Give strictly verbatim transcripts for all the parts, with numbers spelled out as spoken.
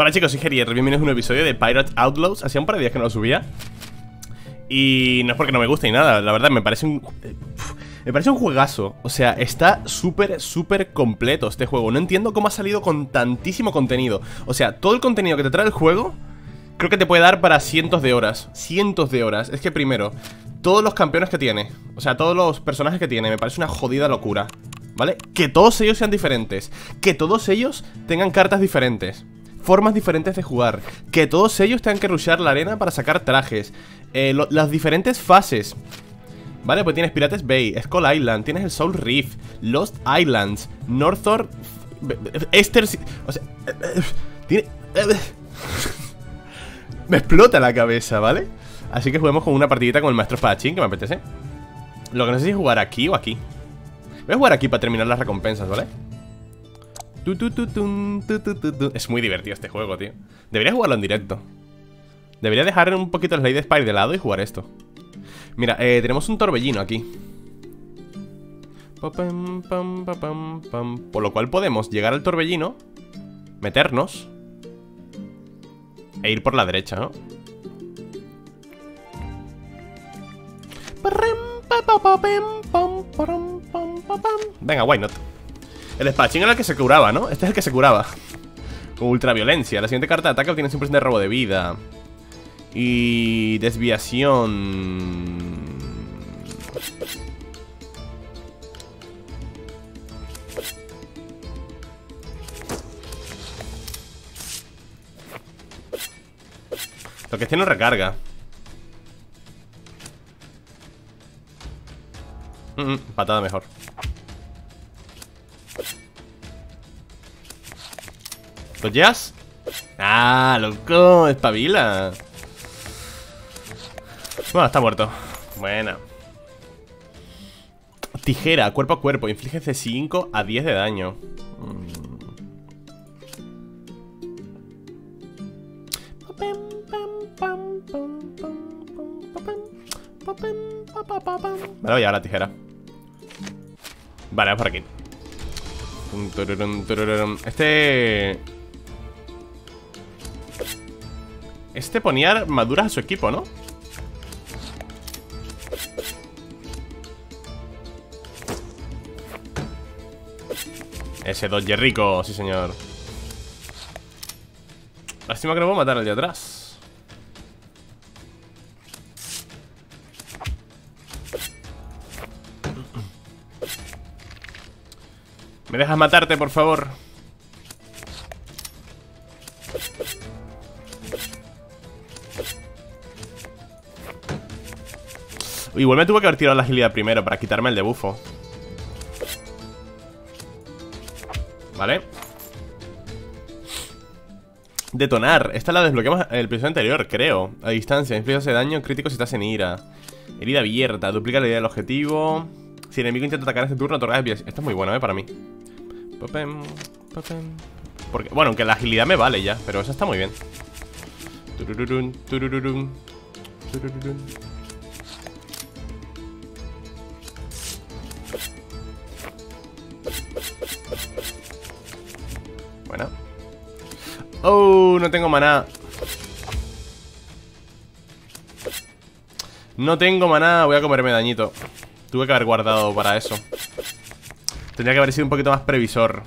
Hola chicos, soy Gerier, bienvenidos a un nuevo episodio de Pirate Outlaws. Hacía un par de días que no lo subía. Y no es porque no me guste ni nada, la verdad, me parece un... Me parece un juegazo. O sea, está súper, súper completo este juego. No entiendo cómo ha salido con tantísimo contenido. O sea, todo el contenido que te trae el juego creo que te puede dar para cientos de horas. Cientos de horas. Es que primero, todos los campeones que tiene, o sea, todos los personajes que tiene, me parece una jodida locura, ¿vale? Que todos ellos sean diferentes, que todos ellos tengan cartas diferentes, formas diferentes de jugar, que todos ellos tengan que rushear la arena para sacar trajes, eh, lo, las diferentes fases. Vale, pues tienes Pirates Bay, Skull Island, tienes el Soul Reef, Lost Islands, Northor, Esther... O sea... Tiene... Me explota la cabeza, ¿vale? Así que juguemos con una partidita con el maestro espadachín, que me apetece. Lo que no sé si jugar aquí o aquí. Voy a jugar aquí para terminar las recompensas, ¿vale? Tu, tu, tu, tu, tu, tu, tu, tu. Es muy divertido este juego, tío. Debería jugarlo en directo. Debería dejar un poquito el Slade Spire de lado y jugar esto. Mira, eh, tenemos un torbellino aquí. Por lo cual podemos llegar al torbellino, meternos e ir por la derecha, ¿no? Venga, why not? El espadachín era el que se curaba, ¿no? Este es el que se curaba con ultraviolencia. La siguiente carta de ataque obtiene cien por ciento de robo de vida y desviación. Lo que tiene no recarga. mm -mm, Patada mejor. ¿Los llevas? ¡Ah, loco! ¡Espabila! Bueno, está muerto. Buena. Tijera, cuerpo a cuerpo. Inflige C cinco a diez de daño. Vale, voy a la tijera. Vale, por aquí. Este... Este ponía armaduras a su equipo, ¿no? Ese dodge rico, sí señor. Lástima que no puedo matar al de atrás. ¿Me dejas matarte, por favor? Igual me tuve que haber tirado la agilidad primero para quitarme el debufo. Vale. Detonar. Esta la desbloqueamos en el episodio anterior, creo. A distancia, inflige daño crítico si estás en ira. Herida abierta, duplica la herida del objetivo. Si el enemigo intenta atacar en este turno, otorgas desviación. Esto es muy bueno, eh, para mí. Porque, bueno, aunque la agilidad me vale ya, pero eso está muy bien. Turururun, turururun, turururun. Bueno. Oh, no tengo maná. No tengo maná, voy a comerme dañito. Tuve que haber guardado para eso. Tendría que haber sido un poquito más previsor.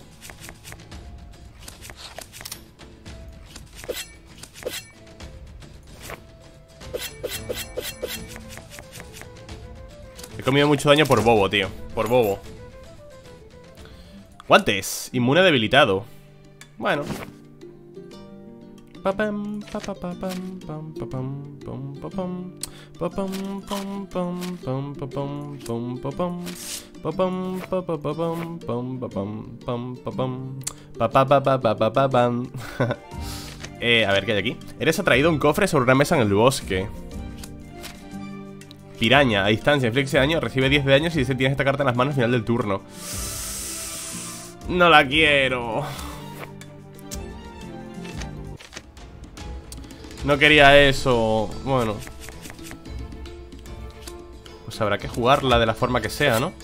He comido mucho daño por bobo, tío. Por bobo. Guantes. Inmune debilitado. Bueno. Papam, papapam, pam, papam, pam, papam, papam, pam, pam, pam, papam, pam, papam, papam, papapam, pam, papam, pam, papam, papapapapapapam. Eh, a ver qué hay aquí. Eres atraído a un cofre sobre una mesa en el bosque. Piraña, a distancia, inflige daño, recibe diez de daño si tienes esta carta en las manos al final del turno. No la quiero. No quería eso. Bueno, pues habrá que jugarla de la forma que sea, ¿no?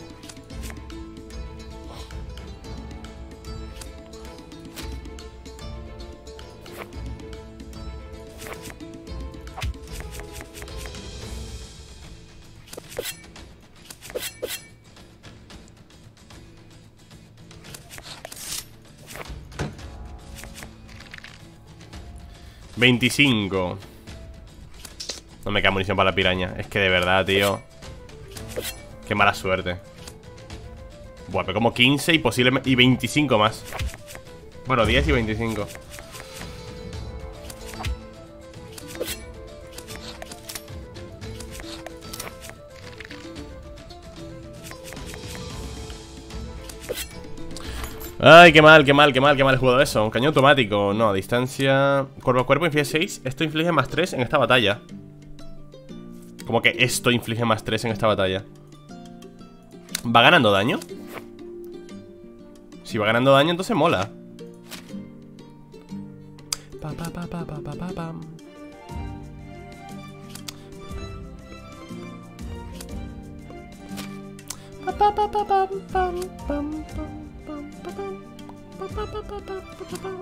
veinticinco. No me queda munición para la piraña. Es que de verdad, tío. Qué mala suerte. Buah, pero como quince y posiblemente... Y veinticinco más. Bueno, diez y veinticinco. Ay, qué mal, qué mal, qué mal, qué mal he jugado eso. Un cañón automático. No, distancia... Cuerpo a cuerpo inflige seis. Esto inflige más tres en esta batalla. ¿Cómo que esto inflige más tres en esta batalla? ¿Va ganando daño? Si va ganando daño, entonces mola. Pa, pa, pa, pa, pa, pa, pa, pam. Pa, pa, pa, pa, pam, pam, pam, pam, pam, pam. Pa, pa, pa, pa, pa, pa, pam,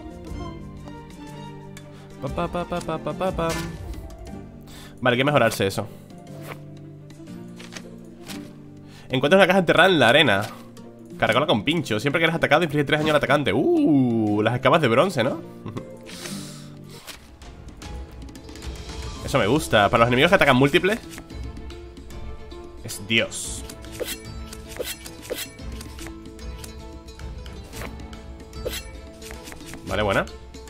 pam. Pa, pa, pa, pa, pa, pa, pam. Vale, hay que mejorarse eso. Encuentras una caja enterrada en la arena. Caracola con pincho. Siempre que eres atacado, inflige tres daño al atacante. Uh, las escamas de bronce, ¿no? Eso me gusta. Para los enemigos que atacan múltiples, es Dios. Vale, buena.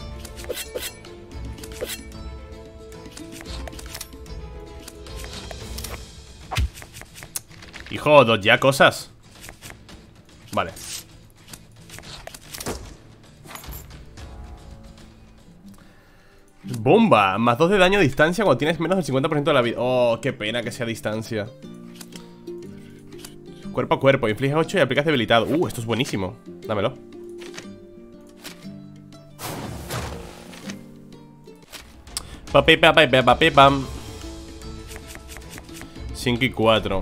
Hijo, dos ya cosas. Vale. Bomba, más dos de daño a distancia cuando tienes menos del cincuenta por ciento de la vida. Oh, qué pena que sea a distancia. Cuerpo a cuerpo, inflige ocho y aplicas debilitado. Uh, esto es buenísimo. Dámelo. Papi, papi, papi, pam. cinco y cuatro.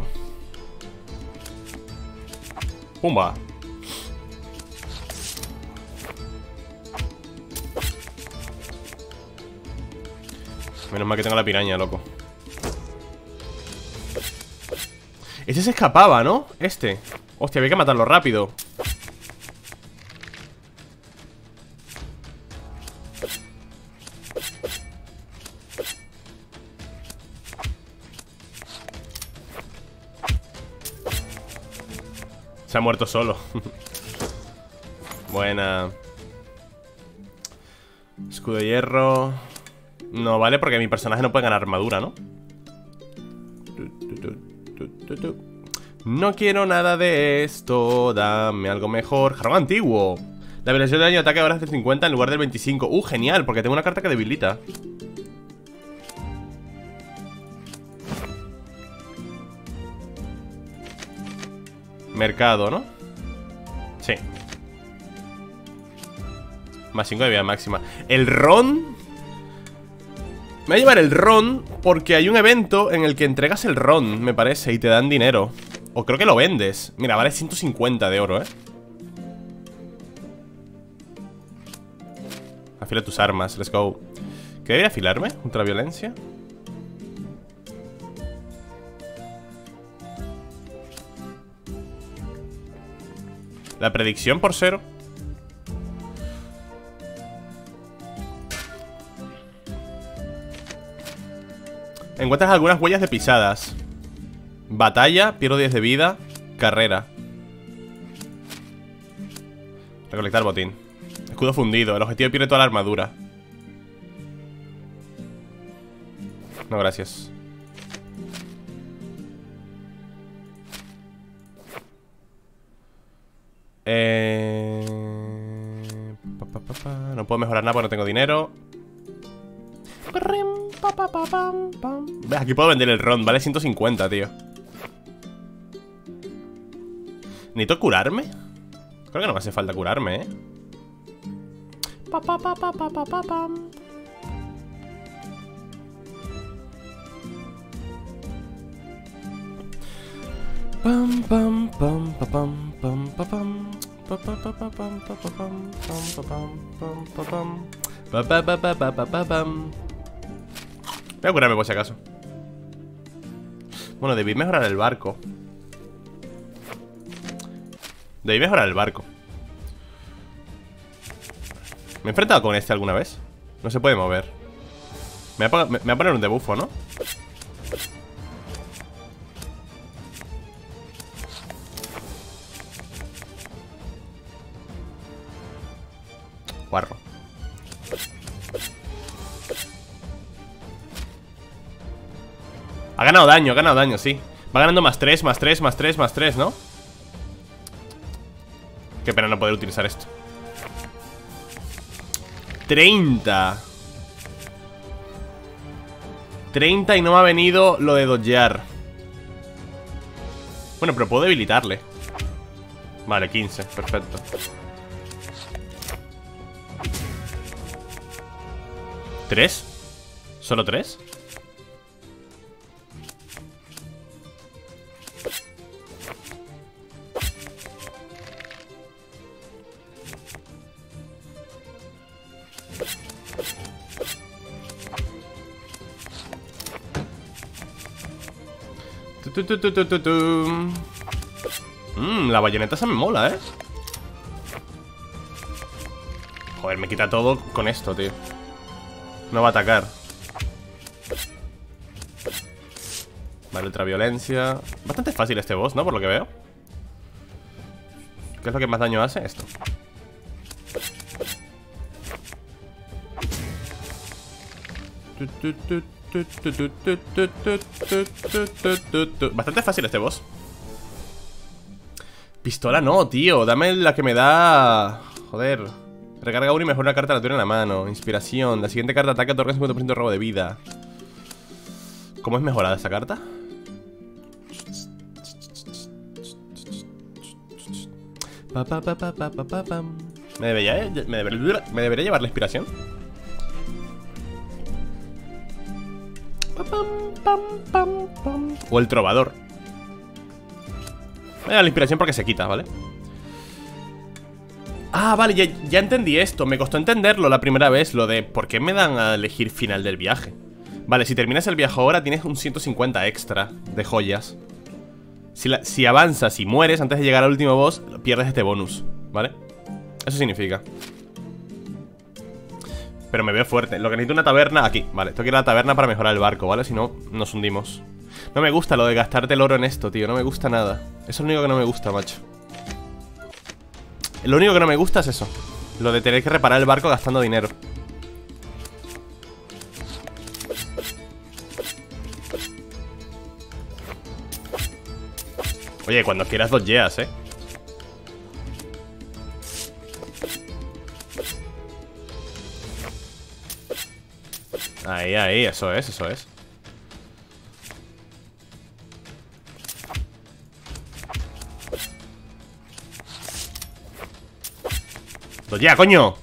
Pumba. Menos mal que tengo la piraña, loco. Este se escapaba, ¿no? Este. Hostia, había que matarlo rápido. Se ha muerto solo. Buena. Escudo de hierro. No vale porque mi personaje no puede ganar armadura, ¿no? No quiero nada de esto. Dame algo mejor. Jarrón antiguo. La habilitación de daño de ataque ahora es del cincuenta en lugar del veinticinco. Uh, genial, porque tengo una carta que debilita. Mercado, ¿no? Sí. Más cinco de vida máxima. El ron. Me voy a llevar el ron porque hay un evento en el que entregas el ron, me parece, y te dan dinero. O creo que lo vendes. Mira, vale ciento cincuenta de oro, ¿eh? Afila tus armas, let's go. ¿Qué debería afilarme? ¿Ultraviolencia? La predicción por cero. Encuentras algunas huellas de pisadas. Batalla, pierdo diez de vida. Carrera. Recolectar botín. Escudo fundido, el objetivo pierde toda la armadura. No, gracias. Eh... Pa, pa, pa, pa. No puedo mejorar nada porque no tengo dinero. ¿Ves? Aquí puedo vender el ron, vale ciento cincuenta, tío. ¿Necesito curarme? Creo que no me hace falta curarme, ¿eh? Pa, pa, pa, pa, pa, pa, pa, pam. Pam, pam, pam, pa, pam, pam, pa, pam. Pa, pa, pa, pa, pam, pa, pa, pam, pam, pa, pam, pam, pa, pam. Pa, pa, pa, pa, pa, pa, pa, pam. Voy a curarme por si acaso. Bueno, debí mejorar el barco. Debí mejorar el barco. ¿Me he enfrentado con este alguna vez? No se puede mover. Me voy a, me voy a poner un debufo, ¿no? Guarro. Ha ganado daño, ha ganado daño, sí. Va ganando más tres, más tres, más tres, más tres, ¿no? Qué pena no poder utilizar esto. treinta. treinta y no me ha venido lo de dodgear. Bueno, pero puedo debilitarle. Vale, quince, perfecto. ¿Tres? ¿Solo tres? Tu, tu, tu, tu, tu, tu. Mmm, la bayoneta se me mola, ¿eh? Joder, me quita todo con esto, tío. No va a atacar. Vale, ultraviolencia. Bastante fácil este boss, ¿no? Por lo que veo. ¿Qué es lo que más daño hace? Esto. Bastante fácil este boss. Pistola no, tío. Dame la que me da... Joder. Recarga uno y mejora una carta la tuya en la mano. Inspiración. La siguiente carta ataca otorga cincuenta por ciento de robo de vida. ¿Cómo es mejorada esta carta? Pa, pa, pa, pa, pa, pa, pa. ¿Me debería, me, debería, ¿Me debería llevar la inspiración? Pam, pam, pam, pam. O el trovador. Me da la inspiración porque se quita, ¿vale? Ah, vale, ya, ya entendí esto. Me costó entenderlo la primera vez. Lo de ¿por qué me dan a elegir final del viaje? Vale, si terminas el viaje ahora tienes un ciento cincuenta extra de joyas. Si, la, si avanzas y mueres antes de llegar al último boss, pierdes este bonus, ¿vale? Eso significa. Pero me veo fuerte. Lo que necesito es una taberna aquí, vale. Tengo que ir a la taberna para mejorar el barco, ¿vale? Si no, nos hundimos. No me gusta lo de gastarte el oro en esto, tío. No me gusta nada. Eso es lo único que no me gusta, macho. Lo único que no me gusta es eso. Lo de tener que reparar el barco gastando dinero. Oye, cuando quieras dodgeas, eh. Ahí, ahí, eso es, eso es. ¡Dodgea, coño!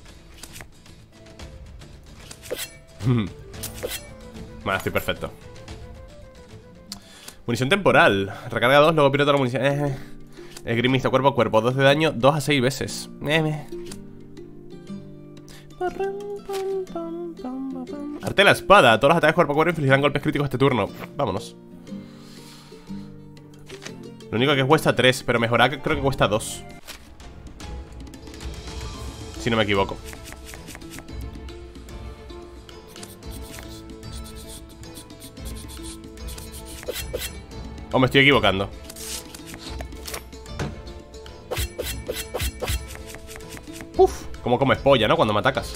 Vale, estoy perfecto. Munición temporal. Recarga dos, luego pierde toda la munición. Eh, eh. Grimista cuerpo a cuerpo. dos de daño, dos a seis veces. Eh, Arte de la espada. Todos los ataques cuerpo a cuerpo infligirán golpes críticos este turno. Vámonos. Lo único que cuesta tres, pero mejorar creo que cuesta dos. Si no me equivoco. O me estoy equivocando. Uf, como comes polla, ¿no? Cuando me atacas.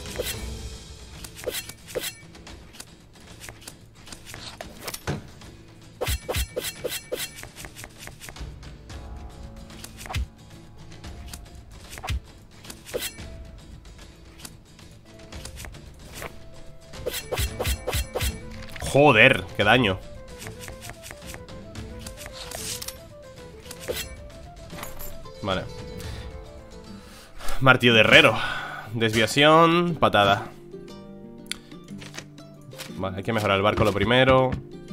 Joder, qué daño. Vale. Martillo de herrero. Desviación, patada. Vale, hay que mejorar el barco lo primero.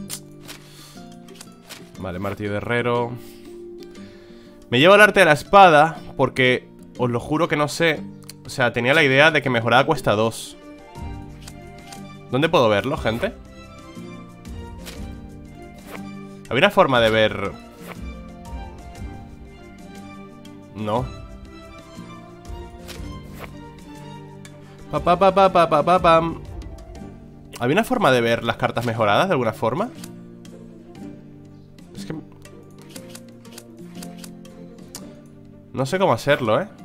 Vale, martillo de herrero. Me llevo el arte de la espada porque os lo juro que no sé. O sea, tenía la idea de que mejorada cuesta dos. ¿Dónde puedo verlo, gente? ¿Había una forma de ver...? No. Pa pa pa pa pa pa pa pam. ¿Había una forma de ver las cartas mejoradas de alguna forma? Es que... no sé cómo hacerlo, ¿eh?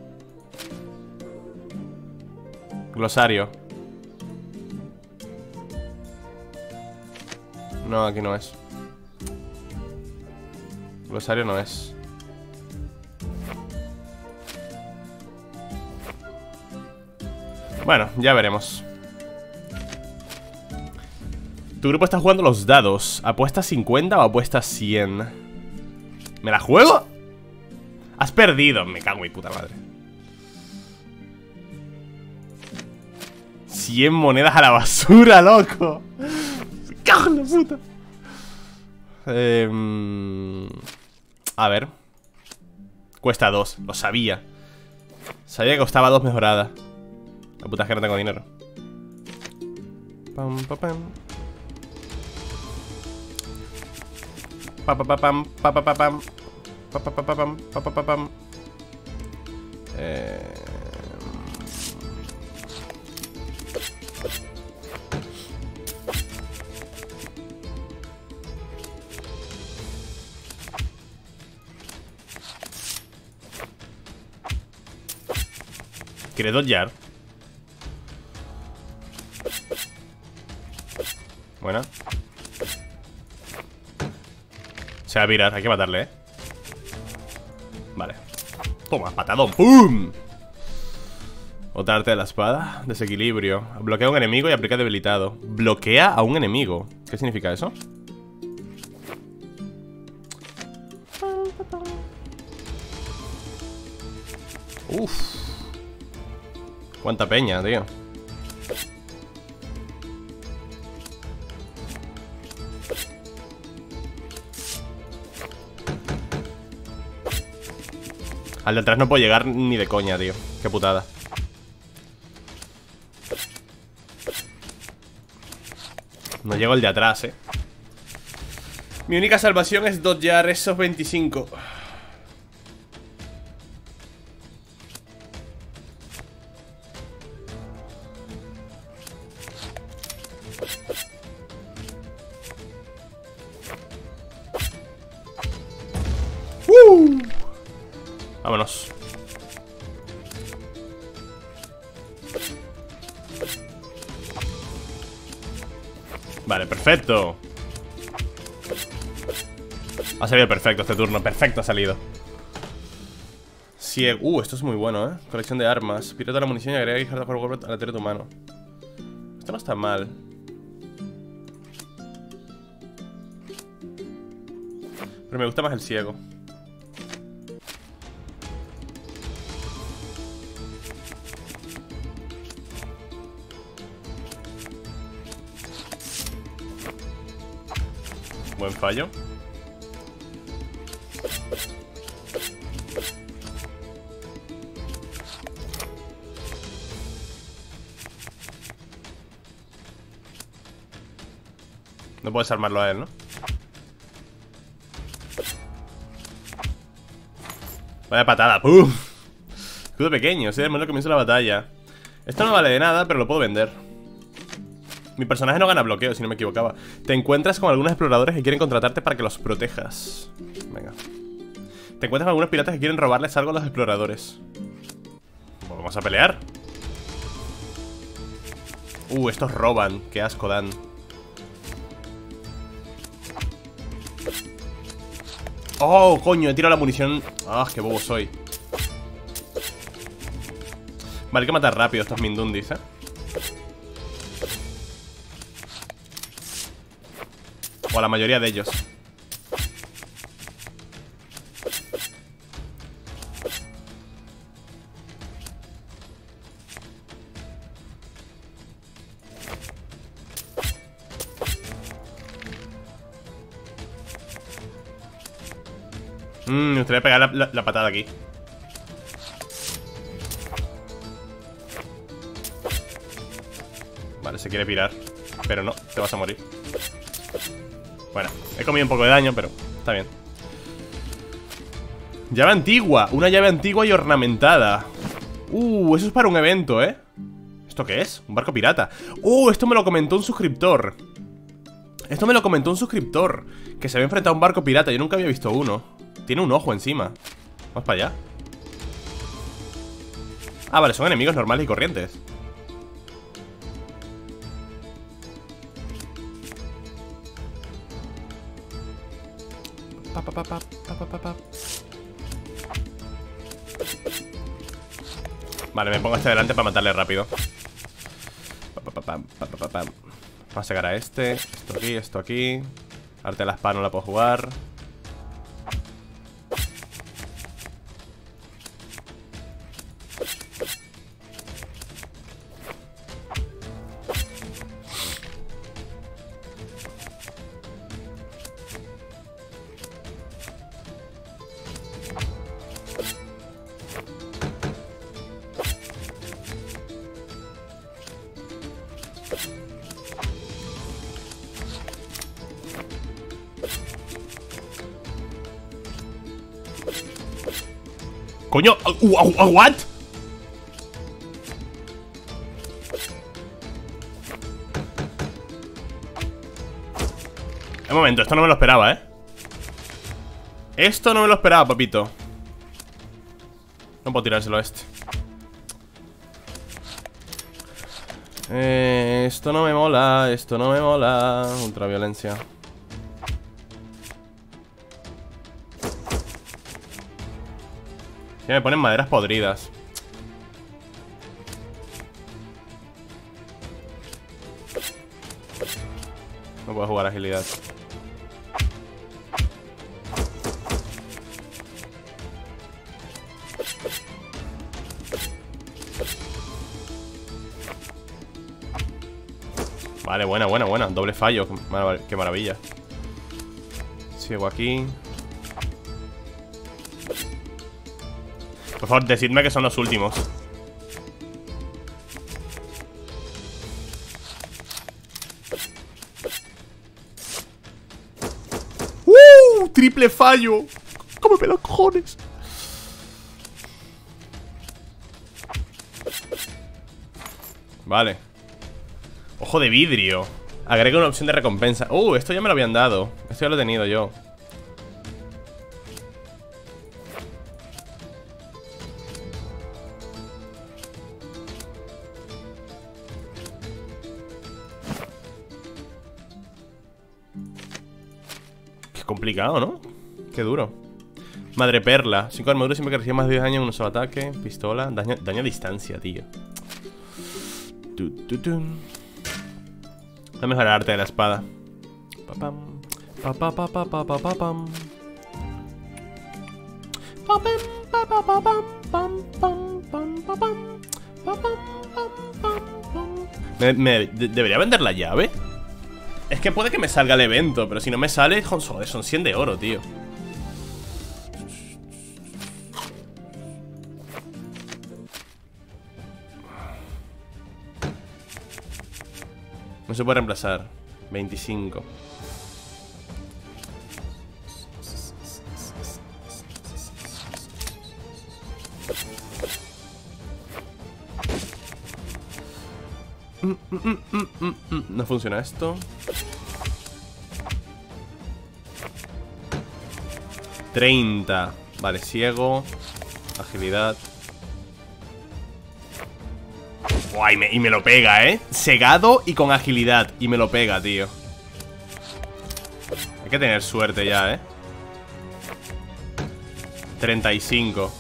Glosario. No, aquí no es. Glosario no es. Bueno, ya veremos. Tu grupo está jugando los dados. ¿Apuestas cincuenta o apuestas cien? ¿Me la juego? Has perdido, me cago en mi puta madre. cien monedas a la basura, loco. Me cago en la puta. eh, A ver. Cuesta dos, lo sabía. Sabía que costaba dos mejorada. La puta es que no tengo dinero. Pam, pam, pam. Pa pa pa pam, pa pa pa pam. Pa pa pa pa pam, pa pa pa pam. Eh... ¿Quieres dodgear? Buena. Se va a virar, hay que matarle, ¿eh? Vale. Toma, patadón, ¡pum! Otra arte de la espada. Desequilibrio. Bloquea a un enemigo y aplica debilitado. Bloquea a un enemigo. ¿Qué significa eso? Uff. Cuánta peña, tío. Al de atrás no puedo llegar ni de coña, tío. Qué putada. No llego el de atrás, eh. Mi única salvación es dodgear esos veinticinco. ¡Uh! Vámonos. Vale, perfecto. Ha salido perfecto este turno, perfecto ha salido. Ciego. Uh, esto es muy bueno, eh. Colección de armas. Pirata la munición y agrega guijarda por golpe a la tierra de tu mano. Esto no está mal. Pero me gusta más el ciego. Buen fallo. No puedes armarlo a él, ¿no? Vaya patada, ¡pum! Escudo pequeño, soy el mono que comienza la batalla. Esto no vale de nada, pero lo puedo vender. Mi personaje no gana bloqueo, si no me equivocaba. Te encuentras con algunos exploradores que quieren contratarte para que los protejas. Venga. Te encuentras con algunos piratas que quieren robarles algo a los exploradores. Pues vamos a pelear. Uh, estos roban. Qué asco dan. Oh, coño, he tirado la munición. Ah, qué bobo soy. Vale, hay que matar rápido a estos mindundis, eh. O a la mayoría de ellos. Mmm, me gustaría pegar la, la, la patada aquí. Vale, se quiere pirar. Pero no, te vas a morir. Bueno, he comido un poco de daño, pero está bien. Llave antigua, una llave antigua y ornamentada. Uh, eso es para un evento, ¿eh? Esto ¿Esto qué es? Un barco pirata. ¡Uh! Esto me lo comentó un suscriptor. Esto me lo comentó un suscriptor, que se había enfrentado a un barco pirata. Yo nunca había visto uno. Tiene un ojo encima. Vamos para allá. Ah, vale, son enemigos normales y corrientes. Pa, pa, pa, pa, pa, pa, pa. Vale, me pongo este delante para matarle rápido. Pa, pa, pa, pa, pa, pa, pa. Vamos a sacar a este. Esto aquí, esto aquí. Arte de la espada no la puedo jugar. Coño, uh, uh, uh, what? Un momento, esto no me lo esperaba, ¿eh? Esto no me lo esperaba, papito. No puedo tirárselo a este. eh, Esto no me mola, esto no me mola. Ultraviolencia. Ya me ponen maderas podridas. No puedo jugar agilidad. Vale, buena, buena, buena. Doble fallo. Qué, marav qué maravilla. Sigo aquí. Por favor, decidme que son los últimos. ¡Uh! ¡Triple fallo! ¡Cómeme los cojones! Vale. Ojo de vidrio. Agrega una opción de recompensa. ¡Uh! Esto ya me lo habían dado. Esto ya lo he tenido yo. Complicado, ¿no? Qué duro. Madre perla. cinco armaduras siempre que recibe más de diez años en un solo ataque. Pistola. Daño, daño a distancia, tío. Tu, tu, tu. Voy a mejorar el arte de la espada. Pa, pa, pa, pa, pa, pa, pa, pa, pam. ¿Me, me de, debería vender la llave? Es que puede que me salga el evento, pero si no me sale, joder, son cien de oro, tío. No se puede reemplazar. veinticinco. Mm, mm, mm, mm, mm. No funciona esto. treinta. Vale, ciego. Agilidad. Guay, me, y me lo pega, ¿eh? Cegado y con agilidad. Y me lo pega, tío. Hay que tener suerte ya, ¿eh? treinta y cinco.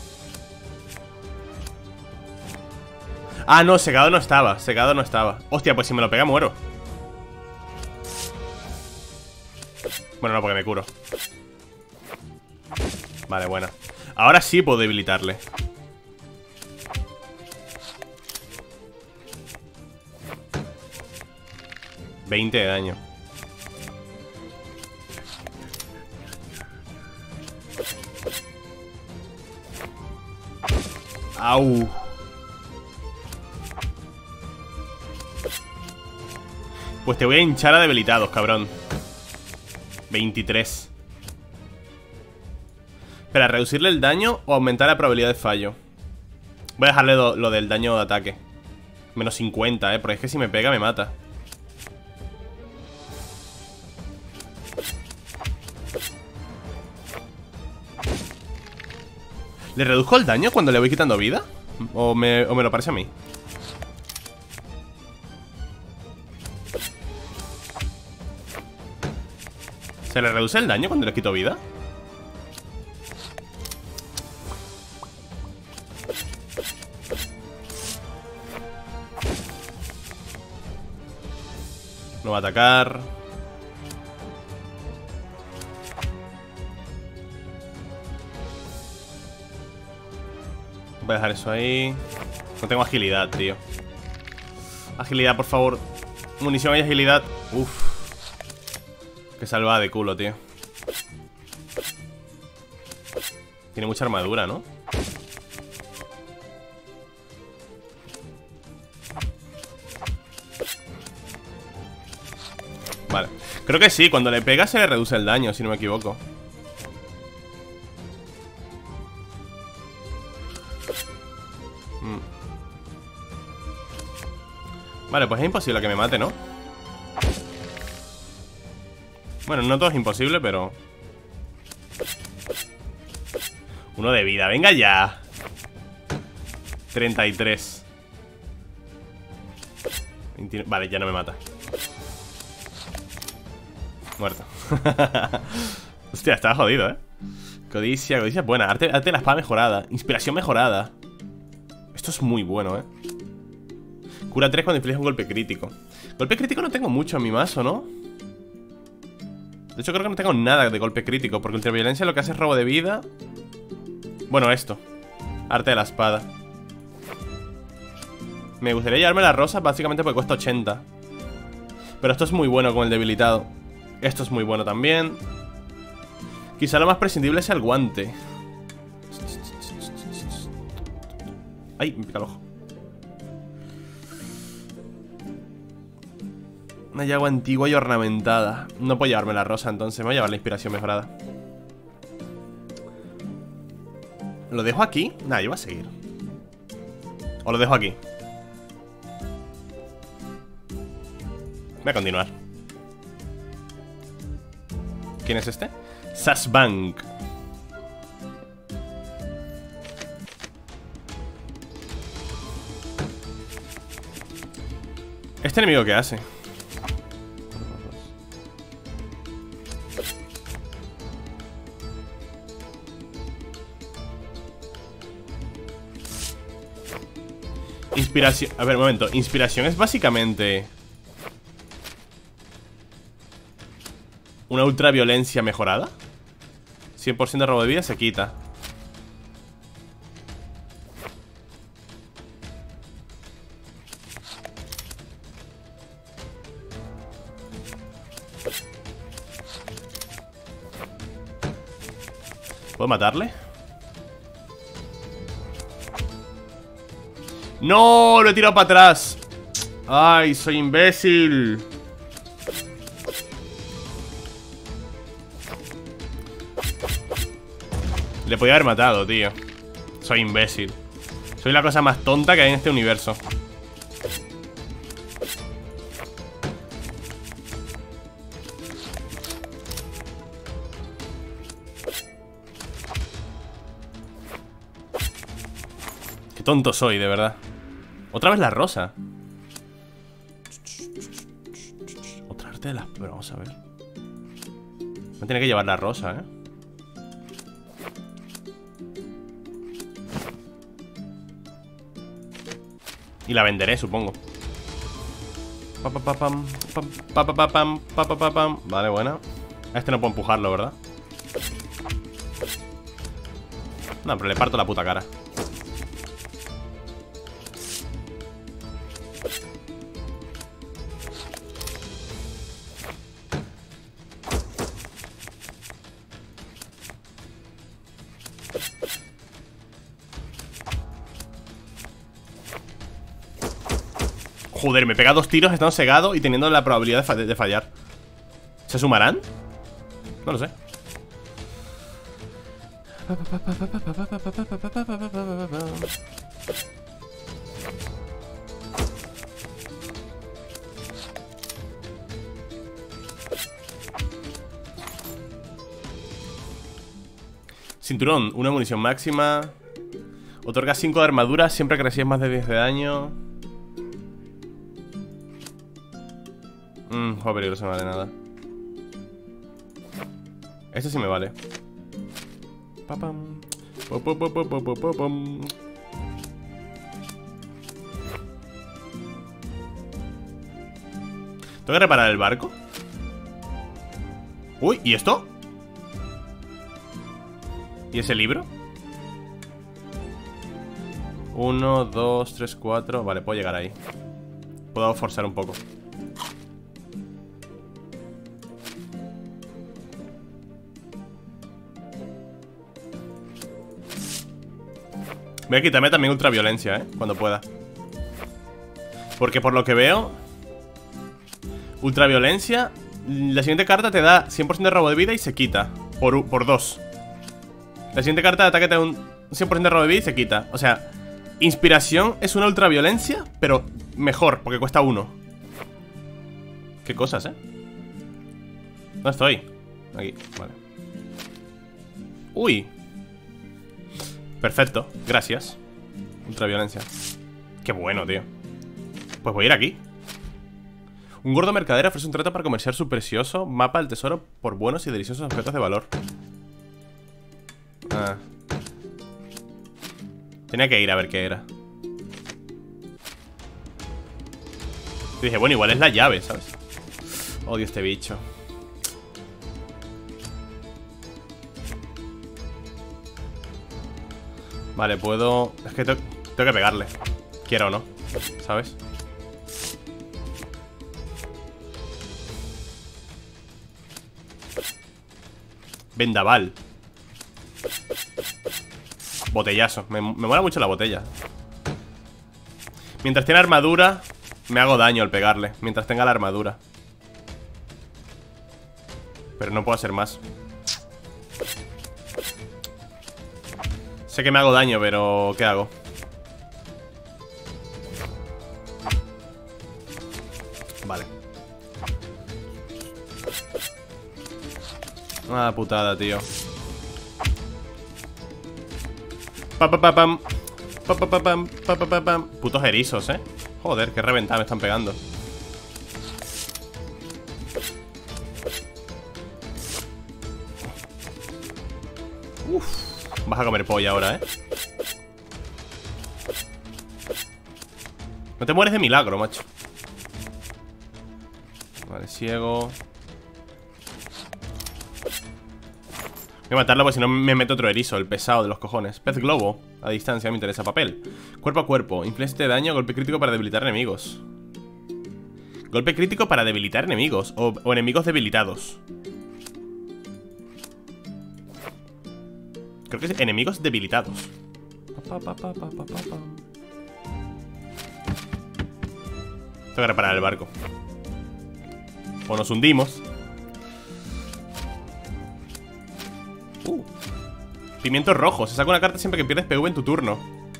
Ah, no, cegado no estaba. Cegado no estaba. Hostia, pues si me lo pega muero. Bueno, no, porque me curo. Vale, buena. Ahora sí puedo debilitarle. veinte de daño. Au. Pues te voy a hinchar a debilitados, cabrón. veintitrés. Espera, ¿reducirle el daño o aumentar la probabilidad de fallo? Voy a dejarle lo, lo del daño de ataque. Menos cincuenta, eh, porque es que si me pega me mata. ¿Le reduzco el daño cuando le voy quitando vida? ¿O me, o me lo parece a mí? ¿Se le reduce el daño cuando le quito vida? No va a atacar. Voy a dejar eso ahí. No tengo agilidad, tío. Agilidad, por favor. Munición y agilidad. Uf. Qué salvada de culo, tío. Tiene mucha armadura, ¿no? Vale. Creo que sí, cuando le pega se le reduce el daño, si no me equivoco. mm. Vale, pues es imposible que me mate, ¿no? Bueno, no todo es imposible, pero... Uno de vida, venga ya. treinta y tres. veintinueve. Vale, ya no me mata. Muerto. Hostia, estaba jodido, ¿eh? Codicia, codicia es buena. Arte, arte de la espada mejorada. Inspiración mejorada. Esto es muy bueno, ¿eh? Cura tres cuando inflige un golpe crítico. Golpe crítico no tengo mucho en mi mazo, ¿no? De hecho creo que no tengo nada de golpe crítico, porque ultraviolencia lo que hace es robo de vida. Bueno, esto. Arte de la espada. Me gustaría llevarme la rosa básicamente porque cuesta ochenta. Pero esto es muy bueno con el debilitado. Esto es muy bueno también. Quizá lo más prescindible sea el guante. Ay, me pica el ojo. Una llagua antigua y ornamentada. No puedo llevarme la rosa, entonces me voy a llevar la inspiración mejorada. ¿Lo dejo aquí? Nah, yo voy a seguir. ¿O lo dejo aquí? Voy a continuar. ¿Quién es este? Sashbank. ¿Este enemigo qué hace? Inspiración. A ver, un momento. Inspiración es básicamente una ultraviolencia mejorada. cien por ciento de robo de vida se quita. ¿Puedo matarle? ¡No! Lo he tirado para atrás. ¡Ay, soy imbécil! Le podía haber matado, tío. Soy imbécil. Soy la cosa más tonta que hay en este universo. Qué tonto soy, de verdad. Otra vez la rosa. Otra arte de las... Pero vamos a ver. Me tiene que llevar la rosa, eh. Y la venderé, supongo. Pa, pa, pa, pam, pam, pa, pa, pa, pam, pa, pa, pa, pam. Vale, buena. A este no puedo empujarlo, ¿verdad? No, pero le parto la puta cara. Joder, me pega dos tiros estando cegado y teniendo la probabilidad de, fa de fallar. ¿Se sumarán? No lo sé. Cinturón, una munición máxima. Otorga cinco de armadura siempre que recibes más de diez de daño. Mmm, juego peligroso, no vale nada. Este sí me vale. Papam. Pop, pop, pop, pop, pop, pop, pom. ¿Tengo que reparar el barco? Uy, ¿y esto? ¿Y ese libro? Uno, dos, tres, cuatro. Vale, puedo llegar ahí. Puedo forzar un poco. Voy a quitarme también ultraviolencia, eh, cuando pueda. Porque por lo que veo, ultraviolencia, la siguiente carta te da cien por ciento de robo de vida y se quita por, por dos. La siguiente carta de ataque te da un cien por ciento de robo de vida y se quita. O sea, inspiración es una ultraviolencia, pero mejor, porque cuesta uno. Qué cosas, eh. ¿Dónde estoy? Aquí, vale. Uy. Perfecto, gracias. Ultraviolencia. Qué bueno, tío. Pues voy a ir aquí. Un gordo mercader ofrece un trato para comerciar su precioso mapa del tesoro por buenos y deliciosos objetos de valor. Ah. Tenía que ir a ver qué era. Y dije, bueno, igual es la llave, ¿sabes? Odio este bicho. Vale, puedo... Es que tengo, tengo que pegarle. Quiero o no, ¿sabes? Vendaval. Botellazo. Me, me mola mucho la botella. Mientras tiene armadura, me hago daño al pegarle. Mientras tenga la armadura. Pero no puedo hacer más. Sé que me hago daño, pero ¿qué hago? Vale. Ah, putada, tío. Pa, pa, pa, pam. Pa, pa, pa, pam. Pa, pa, pa, pam. Putos erizos, eh. Joder, qué reventada me están pegando. Uff. Vas a comer polla ahora, eh. No te mueres de milagro, macho. Vale, ciego. Voy a matarlo porque si no me meto otro erizo, el pesado de los cojones. Pez globo, a distancia, me interesa. Papel. Cuerpo a cuerpo, inflige de daño, golpe crítico para debilitar enemigos. Golpe crítico para debilitar enemigos. O, o enemigos debilitados. Creo que es enemigos debilitados. Pa, pa, pa, pa, pa, pa, pa. Tengo que reparar el barco. O nos hundimos. Uh. Pimiento rojo. Se saca una carta siempre que pierdes P V en tu turno.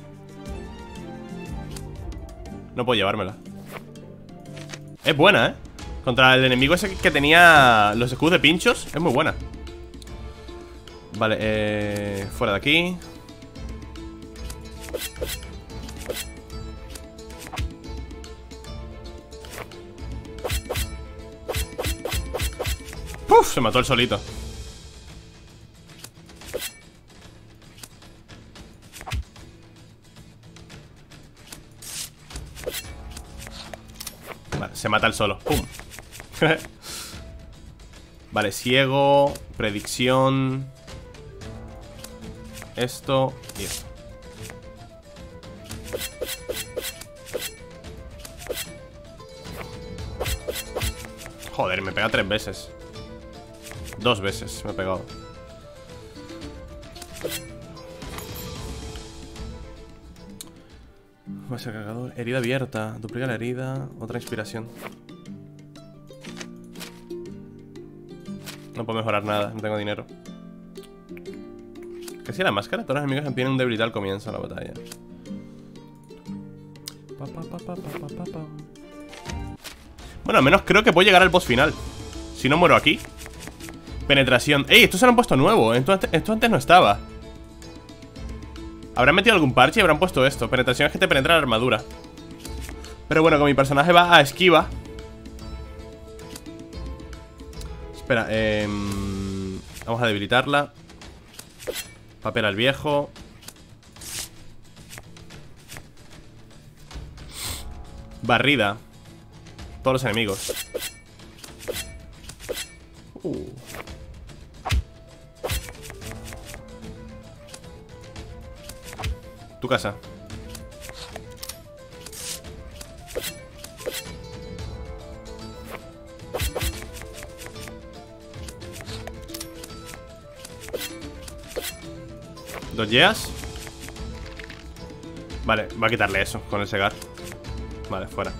No puedo llevármela. Es buena, ¿eh? Contra el enemigo ese que tenía los escudos de pinchos. Es muy buena. Vale, eh... fuera de aquí. ¡Puf! Se mató el solito. Vale, se mata el solo. ¡Pum! Vale, ciego. Predicción. Esto y esto. Joder, me pega tres veces. Dos veces me he pegado. Base de cargador. Herida abierta. Duplica la herida. Otra inspiración. No puedo mejorar nada. No tengo dinero. ¿Qué hacía la máscara? Todos los enemigos empiezan un debilitar al comienzo de la batalla. Pa, pa, pa, pa, pa, pa, pa. Bueno, al menos creo que puedo llegar al boss final. Si no muero aquí. Penetración. ¡Ey! Esto se lo han puesto nuevo. Esto antes, esto antes no estaba. Habrán metido algún parche y habrán puesto esto. Penetración es que te penetra la armadura. Pero bueno, como mi personaje va a esquiva. Espera, eh, vamos a debilitarla. Papel al viejo. Barrida. Todos los enemigos. uh. Tu casa. ¿Dodgeas? Vale, va a quitarle eso con el segar. Vale, fuera.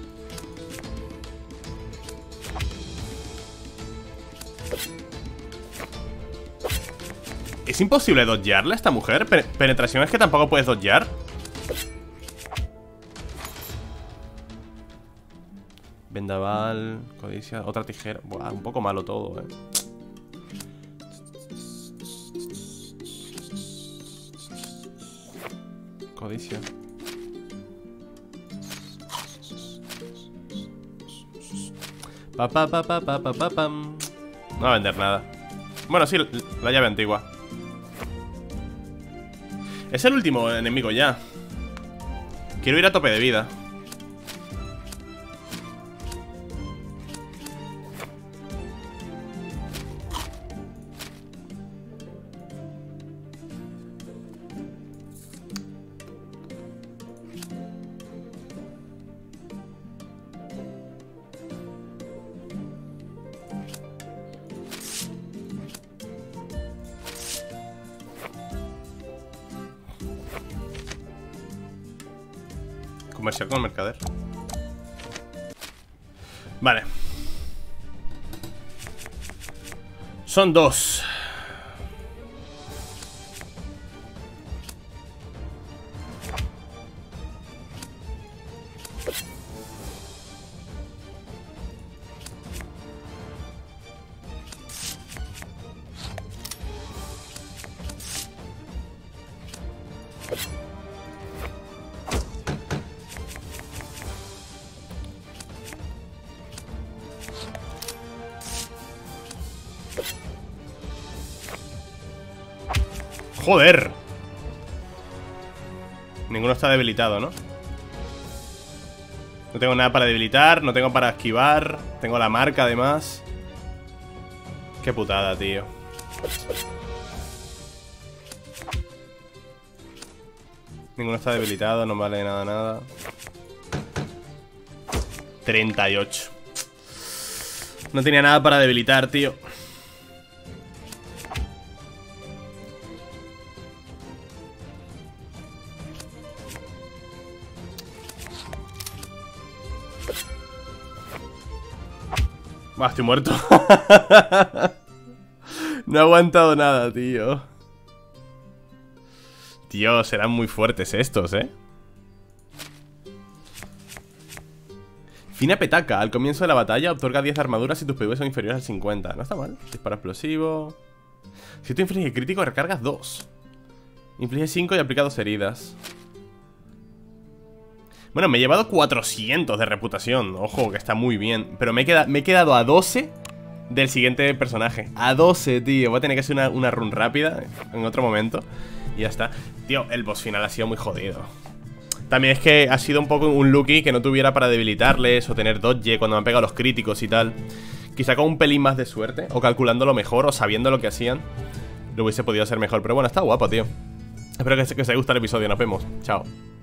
¿Es imposible dodgearle a esta mujer? Pe- Penetración es que tampoco puedes dodgear. Vendaval, codicia, otra tijera. Buah, un poco malo todo, eh. Codicia. Pa, pa, pa, pa, pa, pa, pa, pam. No va a vender nada. Bueno, sí, la llave antigua. Es el último enemigo ya. Quiero ir a tope de vida. Comercial con el mercader. Vale. Son dos. ¡Joder! Ninguno está debilitado, ¿no? No tengo nada para debilitar, no tengo para esquivar. Tengo la marca, además. Qué putada, tío. Ninguno está debilitado, no vale nada, nada. treinta y ocho. No tenía nada para debilitar, tío. Bah, estoy muerto. No he aguantado nada, tío. Tío, serán muy fuertes estos, ¿eh? Fina petaca. Al comienzo de la batalla otorga diez armaduras si tus P V son inferiores al cincuenta. No está mal. Disparo explosivo. Si tú inflige crítico, recargas dos. Inflige cinco y aplica dos heridas. Bueno, me he llevado cuatrocientos de reputación. Ojo, que está muy bien. Pero me he, queda, me he quedado a doce del siguiente personaje. A doce, tío. Voy a tener que hacer una, una run rápida en otro momento. Y ya está. Tío, el boss final ha sido muy jodido. También es que ha sido un poco un Lucky que no tuviera para debilitarles o tener dodge cuando me han pegado los críticos y tal. Quizá con un pelín más de suerte, o calculándolo mejor, o sabiendo lo que hacían, lo hubiese podido hacer mejor. Pero bueno, está guapo, tío. Espero que, que os haya gustado el episodio. Nos vemos. Chao.